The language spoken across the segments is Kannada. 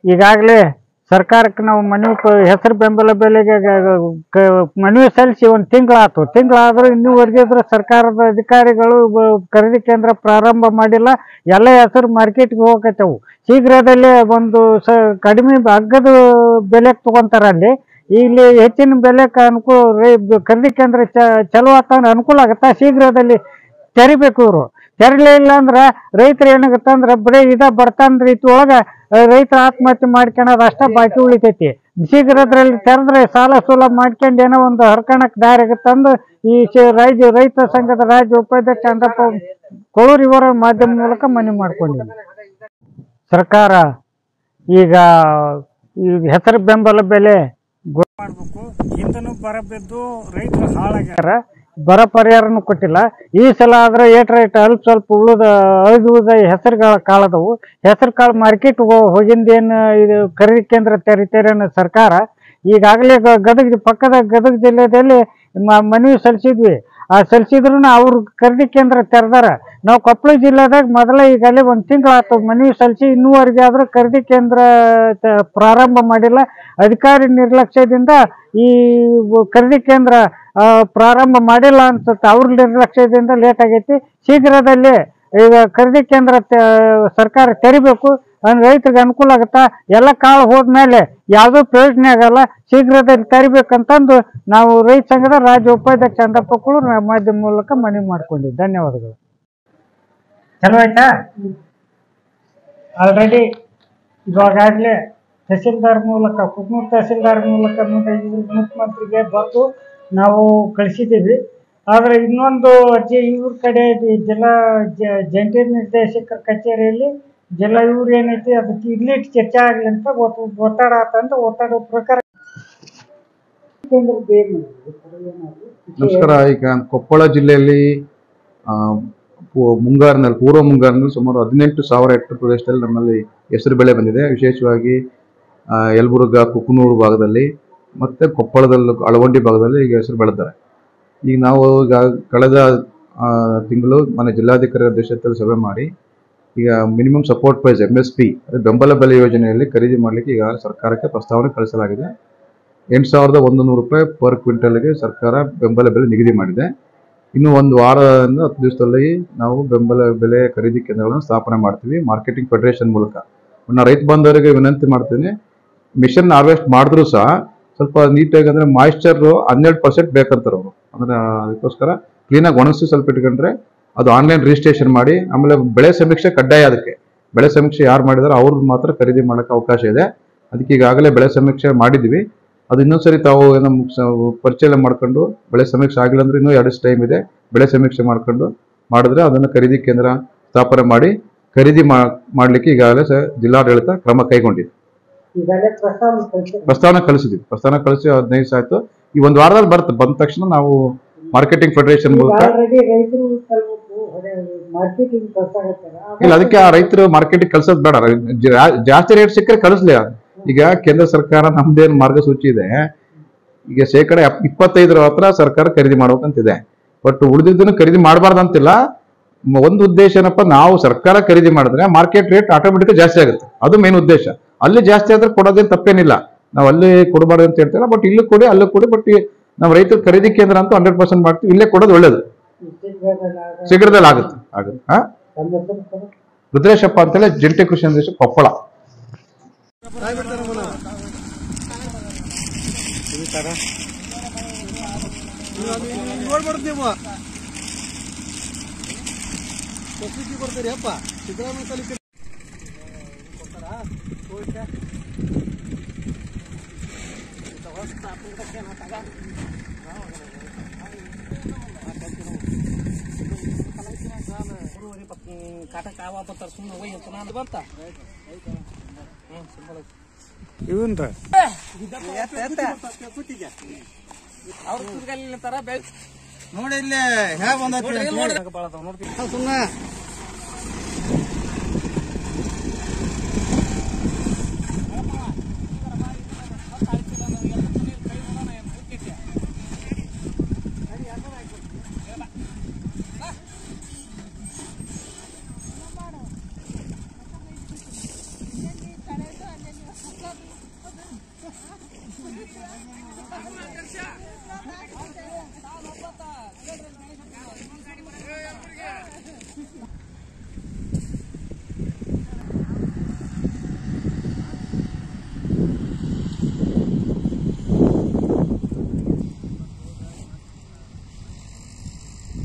ಈಗಾಗಲೇ ಸರ್ಕಾರಕ್ಕೆ ನಾವು ಮನವಿ ಹೆಸರು ಬೆಂಬಲ ಬೆಲೆಗೆ ಮನವಿ ಸಲ್ಲಿಸಿ ಒಂದು ತಿಂಗಳಾದರೂ ಇನ್ನೂವರೆಗೆ ಸರ್ಕಾರದ ಅಧಿಕಾರಿಗಳು ಖರೀದಿ ಕೇಂದ್ರ ಪ್ರಾರಂಭ ಮಾಡಿಲ್ಲ. ಎಲ್ಲ ಹೆಸರು ಮಾರ್ಕೆಟ್ಗೆ ಹೋಗಕತ್ತವು. ಶೀಘ್ರದಲ್ಲೇ ಒಂದು ಕಡಿಮೆ ಅಗ್ಗದ ಬೆಲೆಗೆ ತಗೊಂತಾರ. ಅಲ್ಲಿ ಇಲ್ಲಿ ಹೆಚ್ಚಿನ ಬೆಲೆಗೆ ಖರೀದಿ ಕೇಂದ್ರ ಚಲೋ ಆಗ್ತಂದ್ರೆ ಅನುಕೂಲ ಆಗುತ್ತಾ. ಶೀಘ್ರದಲ್ಲಿ ತೆರಿಬೇಕು. ಇವರು ತೆರಲಿಲ್ಲ ಅಂದ್ರೆ ರೈತರು ಏನಾಗುತ್ತೆ ಅಂದ್ರೆ ಬರೀ ಬರ್ತಾನ ರೀತಿ ಒಳಗೆ ರೈತರು ಆತ್ಮಹತ್ಯೆ ಮಾಡ್ಕೊಳ್ಳೋದು ಅಷ್ಟ ಬಾಕಿ ಉಳಿತೈತಿ. ಶೀಘ್ರದ್ರಲ್ಲಿ ತೆರೆದ್ರೆ ಸಾಲ ಸೂಲ ಮಾಡ್ಕೊಂಡು ಏನೋ ಒಂದು ಹರ್ಕಣಕ್ಕೆ ದಾರಿ ಆಗುತ್ತಂದು ಈ ರೈತ ಸಂಘದ ರಾಜ್ಯ ಉಪಾಧ್ಯಕ್ಷ ಚಂದ್ರಪ್ಪ ಕೊಳೂರು ಇವರ ಮಾಧ್ಯಮ ಮೂಲಕ ಮನವಿ ಮಾಡ್ಕೊಂಡಿದ್ದೆ. ಸರ್ಕಾರ ಈಗ ಈ ಹೆಸರು ಬೆಂಬಲ ಬೆಲೆ ಮಾಡಬೇಕು. ಹಿಂದನೂ ಬರ ಬಿದ್ದು ರೈತರು ಹಾಳಾಗ್ಯಾರ. ಬರ ಪರಿಹಾರನೂ ಕೊಟ್ಟಿಲ್ಲ. ಈ ಸಲ ಆದ್ರೆ ರೇಟ್ ಅಲ್ಪ ಸ್ವಲ್ಪ ಉಳಿದ ಹೆಸರುಗಳ ಕಾಳದವು. ಹೆಸರು ಕಾಳು ಮಾರ್ಕೆಟ್ ಹೋಗಿಂದೇನು ಇದು ಖರೀದಿ ಕೇಂದ್ರ ತೆರಿತೇರೆ ಅನ್ನೋ ಸರ್ಕಾರ ಈಗಾಗಲೇ ಪಕ್ಕದ ಗದಗ ಜಿಲ್ಲೆಯಲ್ಲಿ ಮನವಿ ಸಲ್ಲಿಸಿದ್ವಿ. ಸಲ್ಲಿಸಿದ್ರು ಅವ್ರ ಖರೀದಿ ಕೇಂದ್ರ ತೆರೆದಾರ. ನಾವು ಕೊಪ್ಪಳ ಜಿಲ್ಲೆದಾಗ ಮೊದಲ ಈಗಲೇ ಒಂದು ತಿಂಗಳಾಯ್ತು ಮನವಿ ಸಲ್ಲಿಸಿ, ಇನ್ನೂವರೆಗೆ ಆದ್ರೂ ಖರೀದಿ ಕೇಂದ್ರ ಪ್ರಾರಂಭ ಮಾಡಿಲ್ಲ. ಅಧಿಕಾರಿ ನಿರ್ಲಕ್ಷ್ಯದಿಂದ ಈ ಖರೀದಿ ಕೇಂದ್ರ ಪ್ರಾರಂಭ ಮಾಡಿಲ್ಲ ಅನ್ಸುತ್ತೆ. ಅವ್ರ ನಿರ್ಲಕ್ಷ್ಯದಿಂದ ಲೇಟ್ ಆಗೈತಿ. ಶೀಘ್ರದಲ್ಲಿ ಈಗ ಖರೀದಿ ಕೇಂದ್ರ ಸರ್ಕಾರ ತೆರಿಬೇಕು. ರೈತರಿಗೆ ಅನುಕೂಲ ಆಗುತ್ತಾ. ಎಲ್ಲ ಕಾಳು ಹೋದ್ಮೇಲೆ ಯಾವುದೂ ಪ್ರಯೋಜನ ಆಗಲ್ಲ. ಶೀಘ್ರದಲ್ಲಿ ತೆರಿಬೇಕಂತಂದು ನಾವು ರೈತ ಸಂಘದ ರಾಜ್ಯ ಉಪಾಧ್ಯಕ್ಷ ಚಂದ್ರಪ್ಪ ಕೊಳೂರು ಮಾಧ್ಯಮ ಮೂಲಕ ಮನವಿ ಮಾಡ್ಕೊಂಡಿದ್ದೆ. ಧನ್ಯವಾದಗಳು. ಚಲೋ ಆಯ್ತಾ? ಆಲ್ರೆಡಿ ಇವಾಗಲೇ ತಹಸೀಲ್ದಾರ್ ಮೂಲಕ ಕುಕ್ನೂರು ತಹಸೀಲ್ದಾರ್ ಮೂಲಕ ಮುಖ್ಯಮಂತ್ರಿಗೆ ಬರೆದು ನಾವು ಕಳಿಸಿದ್ದೀವಿ. ಆದರೆ ಇನ್ನೊಂದು ಅರ್ಜಿ ಇವ್ರ ಕಡೆ ಜಿಲ್ಲಾ ಜಂಟಿ ನಿರ್ದೇಶಕರ ಕಚೇರಿಯಲ್ಲಿ ಜಿಲ್ಲಾ ಇವ್ರು ಏನೈತಿ ಅದಕ್ಕೆ ಇಲ್ಲಿ ಚರ್ಚೆ ಆಗಲಿ ಅಂತ ಒತ್ತಡ ಆತಂತ ಒತ್ತಡ ಪ್ರಕಾರ. ನಮಸ್ಕಾರ. ಈಗ ಕೊಪ್ಪಳ ಜಿಲ್ಲೆಯಲ್ಲಿ ಪೂರ್ವ ಮುಂಗಾರಿನಲ್ಲಿ ಸುಮಾರು 18,000 ಹೆಕ್ಟೇರ್ ಪ್ರದೇಶದಲ್ಲಿ ನಮ್ಮಲ್ಲಿ ಹೆಸರು ಬೆಳೆ ಬಂದಿದೆ. ವಿಶೇಷವಾಗಿ ಯಲಬುರ್ಗಾ, ಕುಕನೂರು ಭಾಗದಲ್ಲಿ ಮತ್ತು ಕೊಪ್ಪಳದಲ್ಲಿ ಅಳವಂಡಿ ಭಾಗದಲ್ಲಿ ಈಗ ಹೆಸರು ಬೆಳೆದಿದ್ದಾರೆ. ಈಗ ನಾವು ಈಗ ಕಳೆದ ತಿಂಗಳು ಮನೆ ಜಿಲ್ಲಾಧಿಕಾರಿ ಅಧ್ಯಕ್ಷತೆಯಲ್ಲಿ ಸಭೆ ಮಾಡಿ ಈಗ ಮಿನಿಮಮ್ ಸಪೋರ್ಟ್ ಪ್ರೈಸ್ MSP ಬೆಂಬಲ ಬೆಲೆ ಯೋಜನೆಯಲ್ಲಿ ಖರೀದಿ ಮಾಡಲಿಕ್ಕೆ ಈಗ ಸರ್ಕಾರಕ್ಕೆ ಪ್ರಸ್ತಾವನೆ ಕಳಿಸಲಾಗಿದೆ. 8,100 ರೂಪಾಯಿ ಪರ್ ಕ್ವಿಂಟಲ್ಗೆ ಸರ್ಕಾರ ಬೆಂಬಲ ಬೆಲೆ ನಿಗದಿ ಮಾಡಿದೆ. ಇನ್ನು ಒಂದು ವಾರದಿಂದ 10 ದಿವಸದಲ್ಲಿ ನಾವು ಬೆಂಬಲ ಬೆಲೆ ಖರೀದಿ ಕೇಂದ್ರಗಳನ್ನು ಸ್ಥಾಪನೆ ಮಾಡ್ತೀವಿ ಮಾರ್ಕೆಟಿಂಗ್ ಫೆಡರೇಷನ್ ಮೂಲಕ. ನಾನು ರೈತ ಬಾಂಧವರಿಗೆ ವಿನಂತಿ ಮಾಡ್ತೀನಿ, ಮಿಷನ್ ಹಾರ್ವೆಸ್ಟ್ ಮಾಡಿದ್ರು ಸಹ ಸ್ವಲ್ಪ ನೀಟಾಗಿ ಅಂದರೆ ಮಾಯಿಶ್ಚರ್ 12% ಬೇಕಂತಾರೆ ಅವರು. ಅಂದರೆ ಅದಕ್ಕೋಸ್ಕರ ಕ್ಲೀನಾಗಿ ಒಣಗಿಸಿ ಸ್ವಲ್ಪ ಇಟ್ಕೊಂಡ್ರೆ ಅದು ಆನ್ಲೈನ್ ರಿಜಿಸ್ಟ್ರೇಷನ್ ಮಾಡಿ. ಆಮೇಲೆ ಬೆಳೆ ಸಮೀಕ್ಷೆ ಕಡ್ಡಾಯ. ಅದಕ್ಕೆ ಬೆಳೆ ಸಮೀಕ್ಷೆ ಯಾರು ಮಾಡಿದಾರೋ ಅವ್ರದ್ದು ಮಾತ್ರ ಖರೀದಿ ಮಾಡೋಕ್ಕೆ ಅವಕಾಶ ಇದೆ. ಅದಕ್ಕೆ ಈಗಾಗಲೇ ಬೆಳೆ ಸಮೀಕ್ಷೆ ಮಾಡಿದ್ದೀವಿ. ಅದು ಇನ್ನೊಂದ್ಸರಿ ತಾವು ಏನೋ ಪರಿಚಯ ಮಾಡ್ಕೊಂಡು ಬೆಳೆ ಸಮೀಕ್ಷೆ ಆಗಿಲ್ಲ ಅಂದ್ರೆ ಇನ್ನೂ 2 ದಿವಸ ಟೈಮ್ ಇದೆ. ಬೆಳೆ ಸಮೀಕ್ಷೆ ಮಾಡಿದ್ರೆ ಅದನ್ನು ಖರೀದಿ ಕೇಂದ್ರ ಸ್ಥಾಪನೆ ಮಾಡಿ ಖರೀದಿ ಮಾಡಲಿಕ್ಕೆ ಈಗಾಗಲೇ ಜಿಲ್ಲಾಡಳಿತ ಕ್ರಮ ಕೈಗೊಂಡಿದೆ. ಪ್ರಸ್ತಾವನೆ ಕಳಿಸಿ 15 ದಿವಸ ಆಯ್ತು. ಈ ಒಂದು ವಾರದಲ್ಲಿ ಬಂದ ತಕ್ಷಣ ನಾವು ಮಾರ್ಕೆಟಿಂಗ್ ಫೆಡರೇಷನ್ ಮೂಲಕ ಇಲ್ಲ ಅದಕ್ಕೆ ಆ ರೈತರು ಮಾರ್ಕೆಟಿಂಗ್ ಕಳ್ಸೋದು ಬೇಡ. ಜಾಸ್ತಿ ರೇಟ್ ಸಿಕ್ಕರೆ ಕಳಿಸ್ಲಿ. ಈಗ ಕೇಂದ್ರ ಸರ್ಕಾರ ನಮ್ದೇನು ಮಾರ್ಗಸೂಚಿ ಇದೆ, ಈಗ 25% ಹತ್ರ ಸರ್ಕಾರ ಖರೀದಿ ಮಾಡ್ಬೇಕಂತಿದೆ. ಬಟ್ ಉಳಿದಿದ್ದನ್ನು ಖರೀದಿ ಮಾಡಬಾರ್ದು ಅಂತಿಲ್ಲ. ಒಂದು ಉದ್ದೇಶ ಏನಪ್ಪ, ನಾವು ಸರ್ಕಾರ ಖರೀದಿ ಮಾಡಿದ್ರೆ ಮಾರ್ಕೆಟ್ ರೇಟ್ ಆಟೋಮೆಟಿಕ್ ಜಾಸ್ತಿ ಆಗುತ್ತೆ. ಅದು ಮೇನ್ ಉದ್ದೇಶ. ಅಲ್ಲಿ ಜಾಸ್ತಿ ಆದ್ರೆ ಕೊಡೋದೇನು ತಪ್ಪೇನಿಲ್ಲ. ನಾವು ಅಲ್ಲಿ ಕೊಡಬಾರ್ದು ಅಂತ ಹೇಳ್ತಿಲ್ಲ. ಬಟ್ ಇಲ್ಲಿ ಕೊಡಿ, ಅಲ್ಲೂ ಕೊಡಿ. ಬಟ್ ನಾವು ರೈತರ ಖರೀದಿ ಕೇಂದ್ರ ಅಂತೂ 100% ಮಾಡ್ತೀವಿ. ಇಲ್ಲೇ ಕೊಡೋದು ಒಳ್ಳೇದು. ಶೀಘ್ರದಲ್ಲಿ ಆಗುತ್ತೆ. ರುದ್ರೇಶಪ್ಪ ಅಂತೇಳಿ ಜಂಟಿ ಕೃಷಿ ನಿರ್ದೇಶಕ ಕೊಪ್ಪಳ. ನೋಡ್ಬಾರ್ದು ನೀವು ಬರ್ತೀರಿ ಅಪ್ಪ ಸಿದ್ದರಾಮಯ್ಯ ನೋಡಿ ಇಲ್ಲಿ ಹೇಗೆ ಬಂದ ಸುಮ್ಮನೆ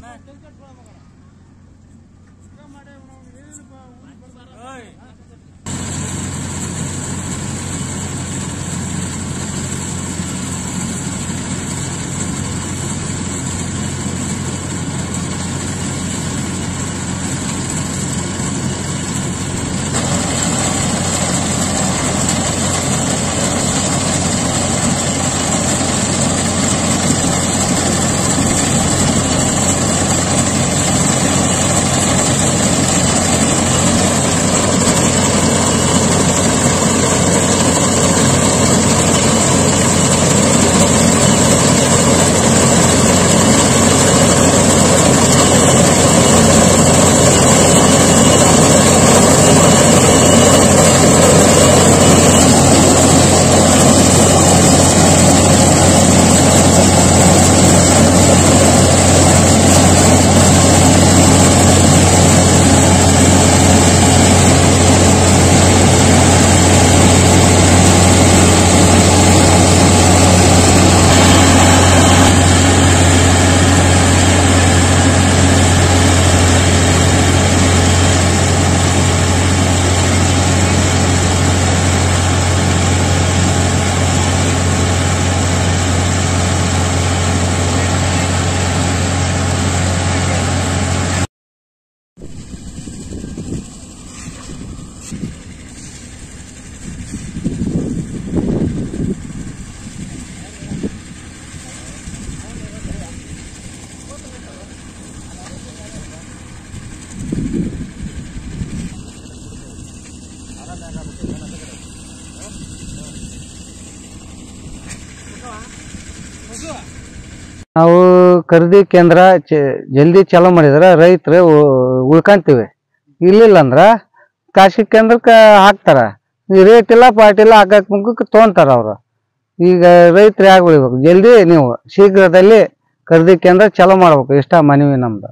ನಾವು ಖರೀದಿ ಕೇಂದ್ರ ಜಲ್ದಿ ಚಾಲೂ ಮಾಡಿದ್ರೆ ರೈತರು ಉಳ್ಕೊಂತೀವಿ. ಇರ್ಲಿಲ್ಲ ಅಂದ್ರ ಖಾಸಗಿ ಕೇಂದ್ರಕ್ಕೆ ಹಾಕ್ತಾರ. ಈ ರೇಟ್ ಇಲ್ಲ ಪಾಟ್ ಇಲ್ಲ ಹಾಕಕ್ ಮುಖಕ್ಕೆ ತೊಗೊಂತಾರ ಅವ್ರು. ಈಗ ರೈತರು ಯಾಕೆ ಉಳಿಬೇಕು? ಜಲ್ದಿ ನೀವು ಶೀಘ್ರದಲ್ಲಿ ಖರೀದಿ ಕೇಂದ್ರ ಚಾಲೂ ಮಾಡ್ಬೇಕು. ಇಷ್ಟ ಮನವಿ ನಮ್ದು.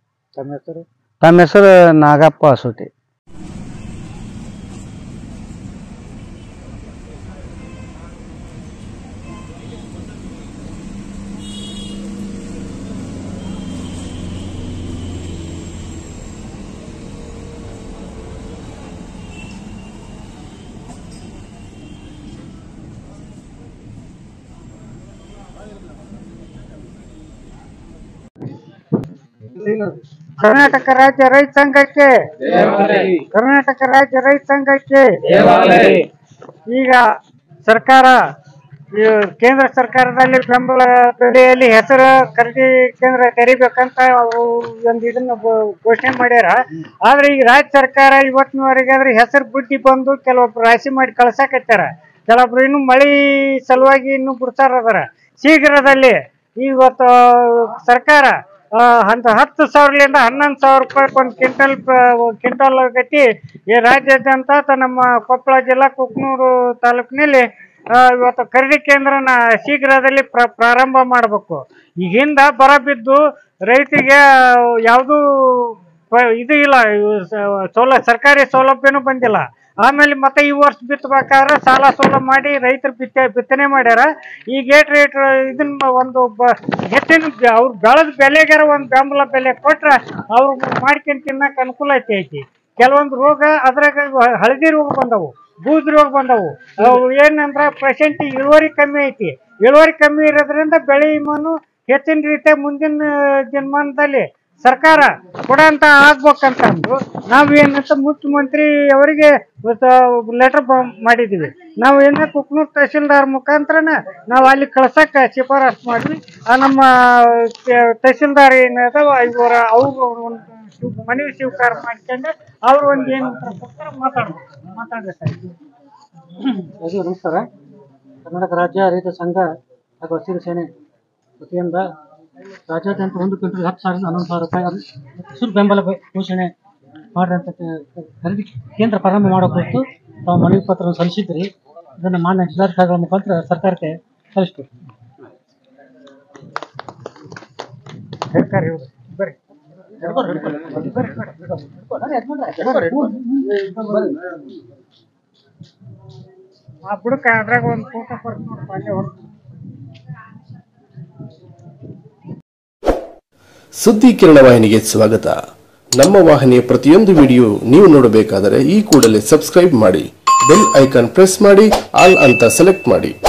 ತಮ್ಮ ಹೆಸರು ನಾಗಪ್ಪ ಅಸೂಟಿ. ಕರ್ನಾಟಕ ರಾಜ್ಯ ರೈತ ಸಂಘಕ್ಕೆ, ಕರ್ನಾಟಕ ರಾಜ್ಯ ರೈತ ಸಂಘಕ್ಕೆ ಈಗ ಸರ್ಕಾರ ಕೇಂದ್ರ ಸರ್ಕಾರದಲ್ಲಿ ಬೆಂಬಲ ಬೆಲೆಯಲ್ಲಿ ಹೆಸರು ಖರೀದಿ ಕೇಂದ್ರ ತೆರಿಬೇಕಂತ ಒಂದು ಇದನ್ನ ಘೋಷಣೆ ಮಾಡ್ಯಾರ. ಆದ್ರೆ ಈಗ ರಾಜ್ಯ ಸರ್ಕಾರ ಇವತ್ತಿನವರೆಗೆ ಆದ್ರೆ ಹೆಸರು ಬುದ್ಧಿ ಬಂದು ಕೆಲವೊಬ್ರು ರಾಶಿ ಮಾಡಿ ಕಳ್ಸಾಕತ್ತಾರ. ಕೆಲವೊಬ್ರು ಇನ್ನು ಮಳಿ ಸಲುವಾಗಿ ಇನ್ನು ಬಿಡ್ತಾರ ಅದಾರ. ಶೀಘ್ರದಲ್ಲಿ ಇವತ್ತು ಸರ್ಕಾರ 10,000ರಿಂದ 11,000 ರೂಪಾಯಿ ಒಂದು ಕ್ವಿಂಟಲ್ ಗತಿ ಈ ರಾಜ್ಯಾದ್ಯಂತ ನಮ್ಮ ಕೊಪ್ಪಳ ಜಿಲ್ಲಾ ಕುಕ್ನೂರು ತಾಲೂಕಿನಲ್ಲಿ ಇವತ್ತು ಖರೀದಿ ಕೇಂದ್ರನ ಶೀಘ್ರದಲ್ಲಿ ಪ್ರಾರಂಭ ಮಾಡಬೇಕು. ಈಗಿಂದ ಬರ ಬಿದ್ದು ರೈತರಿಗೆ ಯಾವುದೂ ಇದು ಇಲ್ಲ, ಸರ್ಕಾರಿ ಸೌಲಭ್ಯನೂ ಬಂದಿಲ್ಲ. ಆಮೇಲೆ ಮತ್ತೆ ಈ ವರ್ಷ ಬಿತ್ತಬೇಕಾದ್ರೆ ಸಾಲ ಸೋಲ ಮಾಡಿ ರೈತರು ಬಿತ್ತನೆ ಮಾಡ್ಯಾರ. ಈಗ ರೇಟ್ ಇದನ್ನ ಒಂದು ಹೆಚ್ಚಿನ ಅವ್ರು ಬೆಳೆದ ಬೆಲೆಗಾರ ಒಂದು ಬೆಂಬಲ ಬೆಲೆ ಕೊಟ್ರೆ ಅವ್ರು ಮಾಡ್ಕೊಂಡು ತಿನ್ನಕ್ಕೆ ಅನುಕೂಲ ಐತಿ. ಕೆಲವೊಂದು ರೋಗ ಅದ್ರಾಗ ಹಳದಿ ರೋಗ ಬಂದವು, ಬೂದ್ ರೋಗ ಬಂದವು. ಏನಂದ್ರೆ ಪ್ರೆಸೆಂಟ್ ಇಳುವರಿ ಕಮ್ಮಿ ಐತಿ. ಇಳುವರಿ ಕಮ್ಮಿ ಇರೋದ್ರಿಂದ ಬೆಳೆ ವಿಮಾನು ಹೆಚ್ಚಿನ ರೀತಿಯ ಮುಂದಿನ ದಿನಮಾನದಲ್ಲಿ ಸರ್ಕಾರ ಕೊಡಂತ ಆಗ್ಬೇಕಂತಂದು ನಾವೇನಂತ ಮುಖ್ಯಮಂತ್ರಿ ಅವರಿಗೆ ಲೆಟರ್ ಮಾಡಿದ್ದೀವಿ. ನಾವು ಏನ ಕುಕ್ನೂರು ತಹಶೀಲ್ದಾರ್ ಮುಖಾಂತರನ ನಾವು ಅಲ್ಲಿ ಕಳ್ಸಕ್ಕೆ ಶಿಫಾರಸು ಮಾಡಿದ್ವಿ. ನಮ್ಮ ತಹಶೀಲ್ದಾರ್ ಏನದ ಇವರು ಅವ್ರು ಒಂದು ಮನವಿ ಸ್ವೀಕಾರ ಮಾಡ್ಕೊಂಡು ಅವ್ರು ಒಂದು ಏನು ಮಾತಾಡ್ಬೇಕು. ನಮಸ್ಕಾರ. ಕರ್ನಾಟಕ ರಾಜ್ಯ ರೈತ ಸಂಘ ಹಾಗೂ ಹಸಿರು ಸೇನೆ ವತಿಯಿಂದ ರಾಜ್ಯಾದ್ಯಂತ 1 ಕ್ವಿಂಟಲ್ 10,000ರಿಂದ 11,000 ರೂಪಾಯಿ ಹಸಿರು ಬೆಂಬಲ ಘೋಷಣೆ ಮಾಡಿದಂಥ ಖರೀದಿ ಕೇಂದ್ರ ಪ್ರಾರಂಭ ಮಾಡೋ ಕುರಿತು ತಾವು ಮನವಿ ಪತ್ರವನ್ನು ಸಲ್ಲಿಸಿದ್ರಿ. ಇದನ್ನು ಮಾನ್ಯ ಜಿಲ್ಲಾಧಿಕಾರಿಗಳ ಮುಖಾಂತರ ಸರ್ಕಾರಕ್ಕೆ ಸಲ್ಲಿಸ್ತೀವಿ. ಬುಡಕ ಅದ್ರಾಗ ಒಂದು ಫೋಟೋ ಬರ್ತೀನಿ. ಸುದ್ದಿ ಕಿರಣ ವಾಹಿನಿಗೆ ಸ್ವಾಗತ. ನಮ್ಮ ವಾಹಿನಿಯ ಪ್ರತಿಯೊಂದು ವಿಡಿಯೋ ನೀವು ನೋಡಬೇಕಾದರೆ ಈ ಕೂಡಲೇ ಸಬ್ಸ್ಕ್ರೈಬ್ ಮಾಡಿ, ಬೆಲ್ ಐಕಾನ್ ಪ್ರೆಸ್ ಮಾಡಿ, ಆಲ್ ಅಂತ ಸೆಲೆಕ್ಟ್ ಮಾಡಿ.